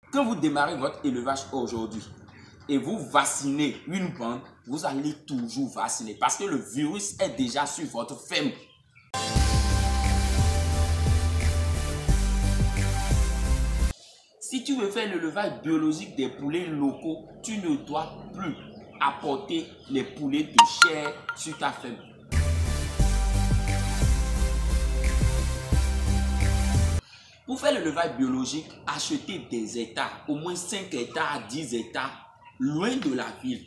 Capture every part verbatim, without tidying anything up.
Quand vous démarrez votre élevage aujourd'hui et vous vaccinez une bande, vous allez toujours vacciner parce que le virus est déjà sur votre ferme. Si tu veux faire l'élevage biologique des poulets locaux, tu ne dois plus apporter les poulets de chair sur ta ferme. Pour faire l'élevage biologique, achetez des hectares, au moins cinq hectares à dix hectares, loin de la ville.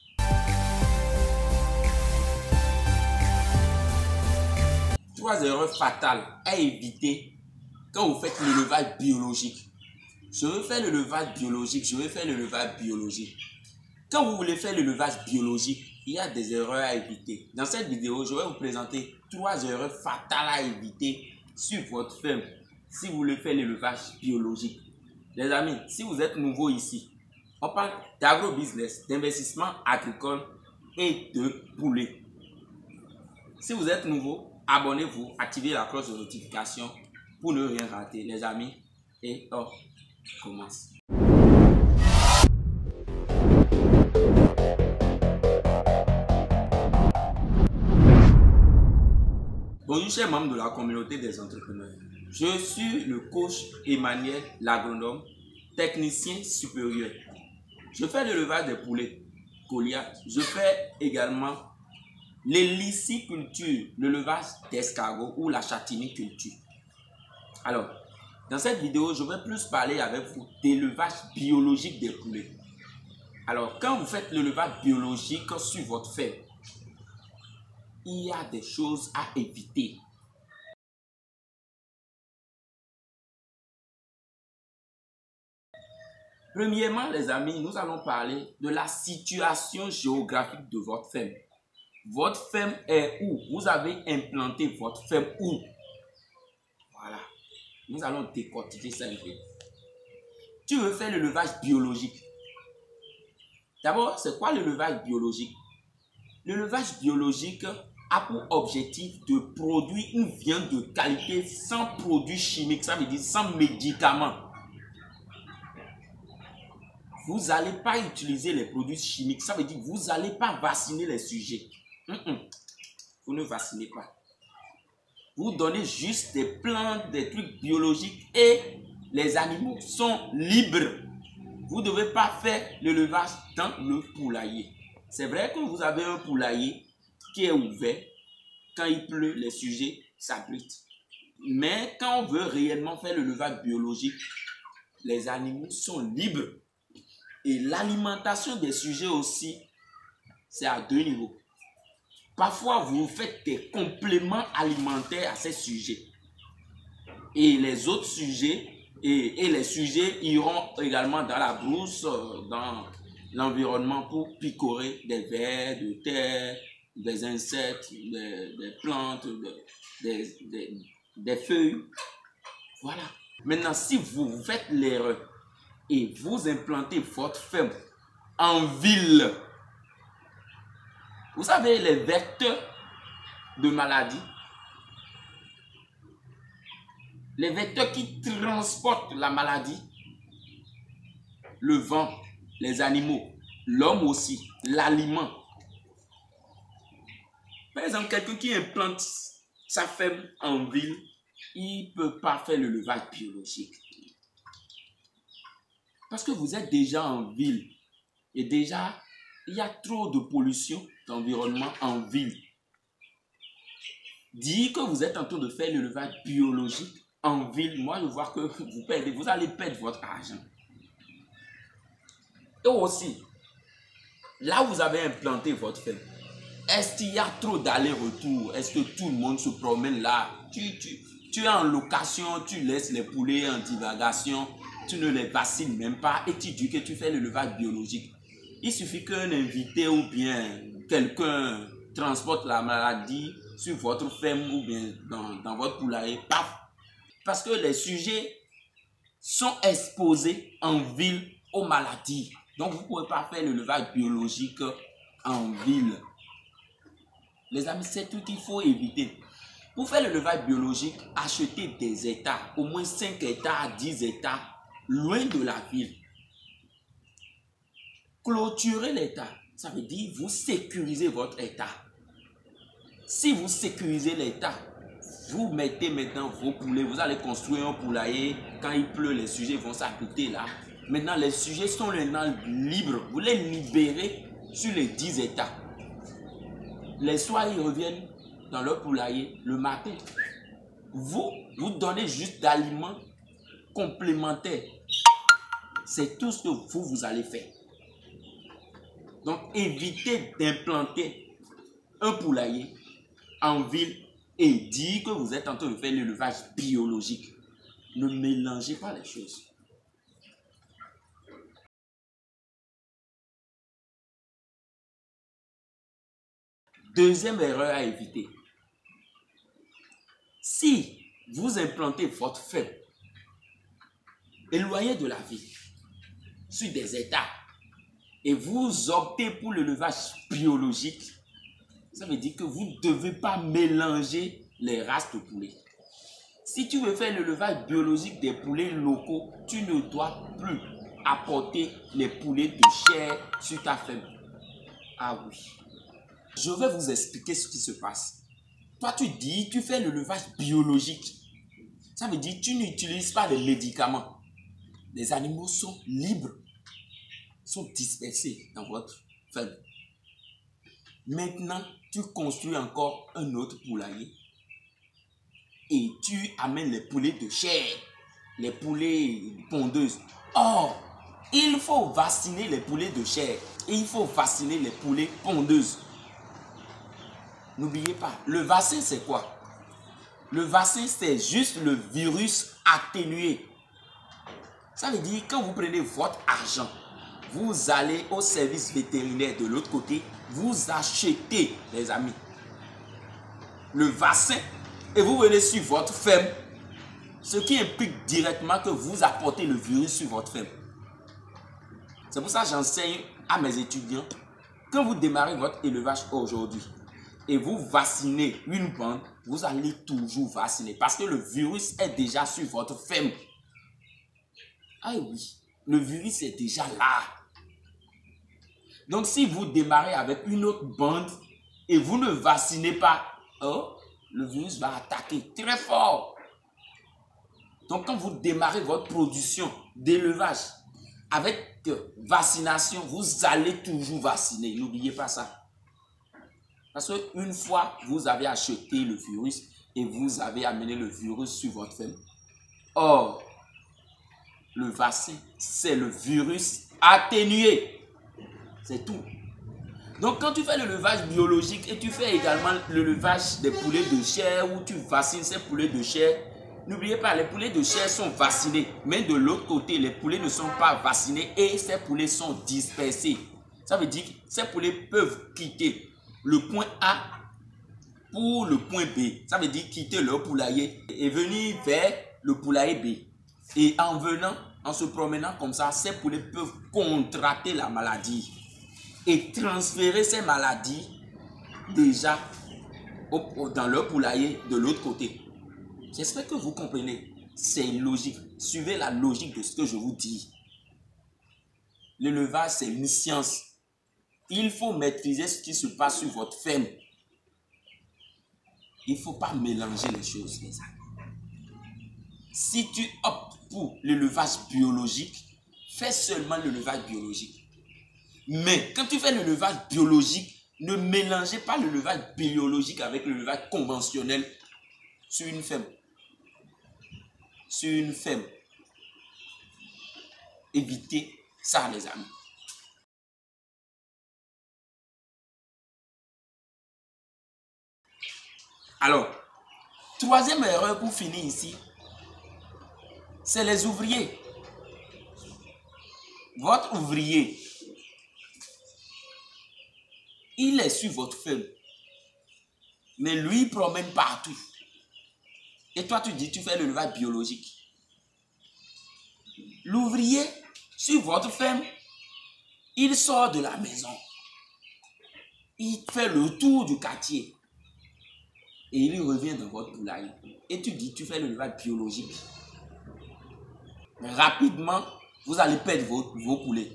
Trois erreurs fatales à éviter quand vous faites l'élevage biologique. Je veux faire l'élevage biologique, je veux faire l'élevage biologique. Quand vous voulez faire l'élevage biologique, il y a des erreurs à éviter. Dans cette vidéo, je vais vous présenter trois erreurs fatales à éviter sur votre ferme si vous voulez faire l'élevage biologique. Les amis, si vous êtes nouveau ici, on parle d'agro-business, d'investissement agricole et de poulets. Si vous êtes nouveau, abonnez-vous, activez la cloche de notification pour ne rien rater, les amis. Et on commence. Bonjour chers membres de la communauté des entrepreneurs. Je suis le coach Emmanuel, l'agronome, technicien supérieur. Je fais l'élevage des poulets Goliath. Je fais également l'héliciculture, l'élevage d'escargots ou la châtaigniculture. Alors, dans cette vidéo, je vais plus parler avec vous d'élevage biologique des poulets. Alors, quand vous faites l'élevage biologique sur votre ferme, il y a des choses à éviter. Premièrement, les amis, nous allons parler de la situation géographique de votre ferme. Votre ferme est où? Vous avez implanté votre ferme où? Voilà. Nous allons décortiquer ça un peu. Tu veux faire l'élevage biologique. D'abord, c'est quoi l'élevage biologique? L'élevage biologique a pour objectif de produire une viande de qualité sans produits chimiques, ça veut dire sans médicaments. Vous n'allez pas utiliser les produits chimiques, ça veut dire que vous n'allez pas vacciner les sujets. Mm-mm. Vous ne vaccinez pas. Vous donnez juste des plantes, des trucs biologiques et les animaux sont libres. Vous ne devez pas faire l'élevage dans le poulailler. C'est vrai que vous avez un poulailler qui est ouvert. Quand il pleut, les sujets s'abritent. Mais quand on veut réellement faire l'élevage biologique, les animaux sont libres. Et l'alimentation des sujets aussi, c'est à deux niveaux. Parfois, vous faites des compléments alimentaires à ces sujets. Et les autres sujets, et, et les sujets iront également dans la brousse, dans l'environnement pour picorer des vers de terre, des insectes, des, des plantes, des, des, des feuilles. Voilà. Maintenant, si vous, vous faites l'erreur et vous implantez votre ferme en ville, vous savez, les vecteurs de maladies, les vecteurs qui transportent la maladie, le vent, les animaux, l'homme aussi, l'aliment. Par exemple, quelqu'un qui implante sa ferme en ville, il ne peut pas faire l'élevage biologique. Parce que vous êtes déjà en ville et déjà, il y a trop de pollution d'environnement en ville. Dire que vous êtes en train de faire l'élevage biologique en ville, moi je vois que vous perdez, vous allez perdre votre argent. Et aussi, là où vous avez implanté votre ferme, est-ce qu'il y a trop d'aller-retour? Est-ce que tout le monde se promène là? Tu, tu, tu es en location, tu laisses les poulets en divagation, tu ne les vaccines même pas et tu dis que tu fais l'élevage biologique. Il suffit qu'un invité ou bien quelqu'un transporte la maladie sur votre ferme ou bien dans, dans votre poulailler, paf! Parce que les sujets sont exposés en ville aux maladies. Donc vous ne pouvez pas faire l'élevage biologique en ville. Les amis, c'est tout qu'il faut éviter. Pour faire l'élevage biologique, achetez des hectares, au moins cinq hectares à dix hectares, loin de la ville. Clôturer l'état, ça veut dire vous sécurisez votre état. Si vous sécurisez l'état, vous mettez maintenant vos poulets, vous allez construire un poulailler. Quand il pleut, les sujets vont s'abriter là. Maintenant, les sujets sont maintenant libres. Vous les libérez sur les dix états. Les soirs, ils reviennent dans leur poulailler le matin. Vous, vous donnez juste d'aliments complémentaires. C'est tout ce que vous, vous allez faire. Donc, évitez d'implanter un poulailler en ville et dire que vous êtes en train de faire l'élevage biologique. Ne mélangez pas les choses. Deuxième erreur à éviter. Si vous implantez votre ferme éloigné de la ville, sur des états, et vous optez pour l'élevage biologique, ça veut dire que vous ne devez pas mélanger les races de poulets. Si tu veux faire l'élevage biologique des poulets locaux, tu ne dois plus apporter les poulets de chair sur ta ferme. Ah oui. Je vais vous expliquer ce qui se passe. Toi, tu dis, tu fais l'élevage biologique. Ça veut dire que tu n'utilises pas de médicaments. Les animaux sont libres, sont dispersés dans votre ferme. Maintenant, tu construis encore un autre poulailler et tu amènes les poulets de chair, les poulets pondeuses. Or, il faut vacciner les poulets de chair et il faut vacciner les poulets pondeuses. N'oubliez pas, le vaccin c'est quoi? Le vaccin c'est juste le virus atténué. Ça veut dire quand vous prenez votre argent, vous allez au service vétérinaire de l'autre côté, vous achetez, les amis, le vaccin et vous venez sur votre ferme, ce qui implique directement que vous apportez le virus sur votre ferme. C'est pour ça que j'enseigne à mes étudiants, quand vous démarrez votre élevage aujourd'hui et vous vaccinez une bande, vous allez toujours vacciner parce que le virus est déjà sur votre ferme. Ah oui, le virus est déjà là. Donc si vous démarrez avec une autre bande et vous ne vaccinez pas, oh, le virus va attaquer très fort. Donc quand vous démarrez votre production d'élevage avec vaccination, vous allez toujours vacciner. N'oubliez pas ça. Parce qu'une fois vous avez acheté le virus et vous avez amené le virus sur votre ferme, or, le vaccin, c'est le virus atténué. C'est tout. Donc, quand tu fais l'élevage biologique et tu fais également l'élevage des poulets de chair où tu vaccines ces poulets de chair, n'oubliez pas, les poulets de chair sont vaccinés. Mais de l'autre côté, les poulets ne sont pas vaccinés et ces poulets sont dispersés. Ça veut dire que ces poulets peuvent quitter le point A pour le point B. Ça veut dire quitter leur poulailler et venir vers le poulailler B. Et en venant, en se promenant comme ça, ces poulets peuvent contracter la maladie et transférer ces maladies déjà au, au, dans leur poulailler de l'autre côté. J'espère que vous comprenez. C'est logique. Suivez la logique de ce que je vous dis. L'élevage, c'est une science. Il faut maîtriser ce qui se passe sur votre ferme. Il ne faut pas mélanger les choses, les amis. Si tu optes pour l'élevage biologique, fais seulement l'élevage biologique. Mais quand tu fais l'élevage biologique, ne mélangez pas l'élevage biologique avec l'élevage conventionnel sur une ferme. Sur une ferme. Évitez ça, les amis. Alors, troisième erreur pour finir ici, c'est les ouvriers. Votre ouvrier, il est sur votre ferme, mais lui il promène partout. Et toi tu dis tu fais l'élevage biologique. L'ouvrier sur votre ferme, il sort de la maison, il fait le tour du quartier et il revient dans votre poulailler. Et tu dis tu fais l'élevage biologique. rapidement, vous allez perdre vos, vos poulets.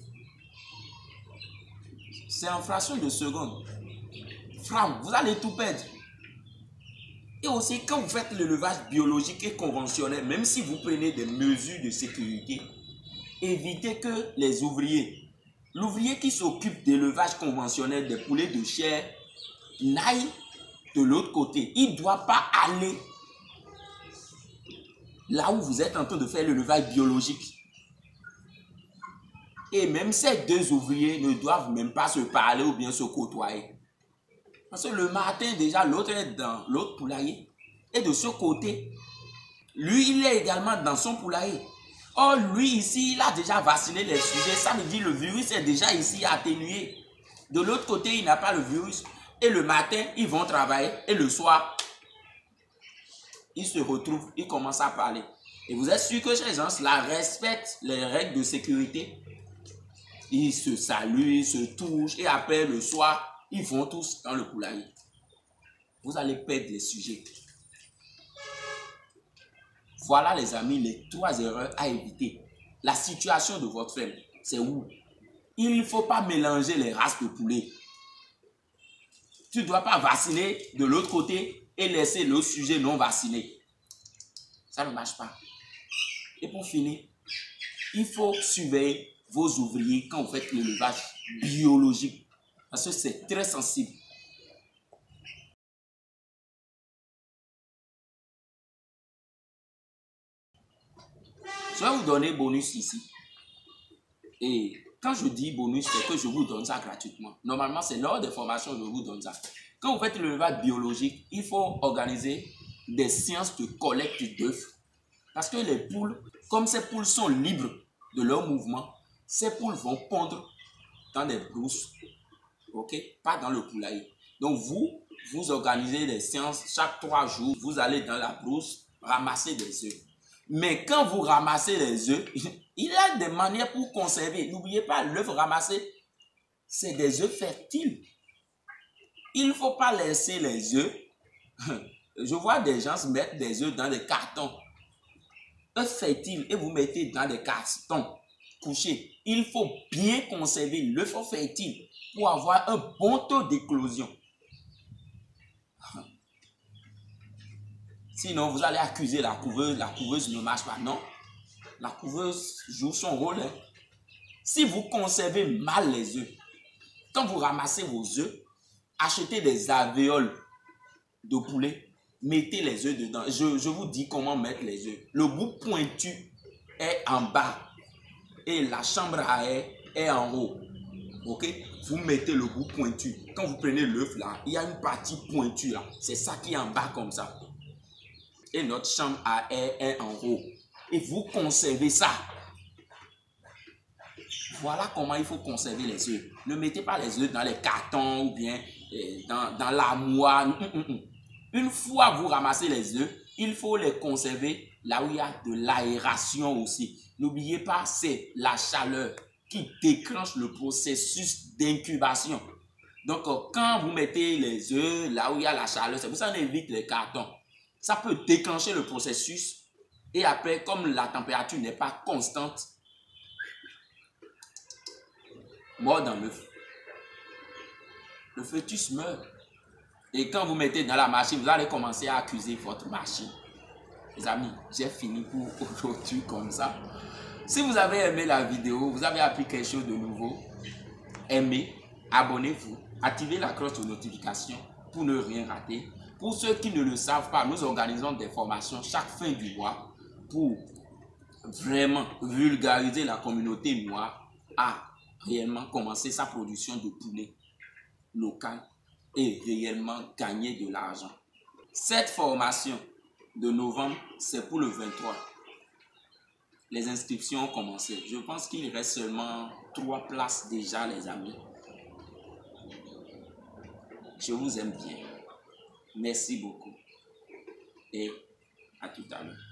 C'est en fraction de seconde. Fram, vous allez tout perdre. Et aussi, quand vous faites l'élevage biologique et conventionnel, même si vous prenez des mesures de sécurité, évitez que les ouvriers, l'ouvrier qui s'occupe d'élevage conventionnel des poulets de chair, n'aille de l'autre côté. Il ne doit pas aller là où vous êtes en train de faire l'élevage biologique. Et même ces deux ouvriers ne doivent même pas se parler ou bien se côtoyer. Parce que le matin, déjà, l'autre est dans l'autre poulailler. Et de ce côté, lui, il est également dans son poulailler. Or, lui, ici, il a déjà vacciné les sujets. Ça veut dire que le virus est déjà ici atténué. De l'autre côté, il n'a pas le virus. Et le matin, ils vont travailler. Et le soir, ils se retrouvent, ils commencent à parler. Et vous êtes sûr que ces gens-là respectent les règles de sécurité? Ils se saluent, ils se touchent. Et après, le soir, ils vont tous dans le poulailler. Vous allez perdre les sujets. Voilà les amis, les trois erreurs à éviter. La situation de votre ferme, c'est où? Il ne faut pas mélanger les races de poulets. Tu ne dois pas vacciner de l'autre côté et laisser le sujet non vacciné. Ça ne marche pas. Et pour finir, il faut surveiller vos ouvriers quand vous faites l'élevage biologique. Parce que c'est très sensible. Je vais vous donner bonus ici. Et quand je dis bonus, c'est que je vous donne ça gratuitement. Normalement, c'est lors des formations que je vous donne ça. Quand vous faites l'élevage biologique, il faut organiser des séances de collecte d'œufs. Parce que les poules, comme ces poules sont libres de leur mouvement, ces poules vont pondre dans des brousses, ok, pas dans le poulailler. Donc vous, vous organisez des séances chaque trois jours, vous allez dans la brousse ramasser des œufs. Mais quand vous ramassez les œufs, il y a des manières pour conserver. N'oubliez pas, l'œuf ramassé, c'est des œufs fertiles. Il ne faut pas laisser les œufs. Je vois des gens se mettre des œufs dans des cartons. Œufs fertiles et vous mettez dans des cartons couchés. Il faut bien conserver l'œuf fertile pour avoir un bon taux d'éclosion. Sinon, vous allez accuser la couveuse. La couveuse ne marche pas. Non. La couveuse joue son rôle. Hein. Si vous conservez mal les œufs, quand vous ramassez vos œufs, achetez des alvéoles de poulet, mettez les œufs dedans. Je, je vous dis comment mettre les œufs. Le bout pointu est en bas et la chambre à air est en haut. Ok? Vous mettez le bout pointu. Quand vous prenez l'œuf là, il y a une partie pointue là. C'est ça qui est en bas comme ça. Et notre chambre à air est en haut. Et vous conservez ça. Voilà comment il faut conserver les œufs. Ne mettez pas les œufs dans les cartons ou bien eh, dans, dans l'armoire. Mm, mm, mm. Une fois vous ramassez les œufs, il faut les conserver là où il y a de l'aération aussi. N'oubliez pas, c'est la chaleur qui déclenche le processus d'incubation. Donc, quand vous mettez les œufs là où il y a la chaleur, c'est pour ça qu'on évite les cartons. Ça peut déclencher le processus et après, comme la température n'est pas constante, mort dans l'œuf. Le fœtus meurt. Et quand vous mettez dans la machine, vous allez commencer à accuser votre machine. Les amis, j'ai fini pour aujourd'hui comme ça. Si vous avez aimé la vidéo, vous avez appris quelque chose de nouveau, aimez, abonnez-vous, activez la cloche de notification pour ne rien rater. Pour ceux qui ne le savent pas, nous organisons des formations chaque fin du mois pour vraiment vulgariser la communauté noire à réellement commencer sa production de poulet local et réellement gagner de l'argent. Cette formation de novembre, c'est pour le vingt-trois. Les inscriptions ont commencé. Je pense qu'il reste seulement trois places déjà, les amis. Je vous aime bien. Merci beaucoup. Et à tout à l'heure.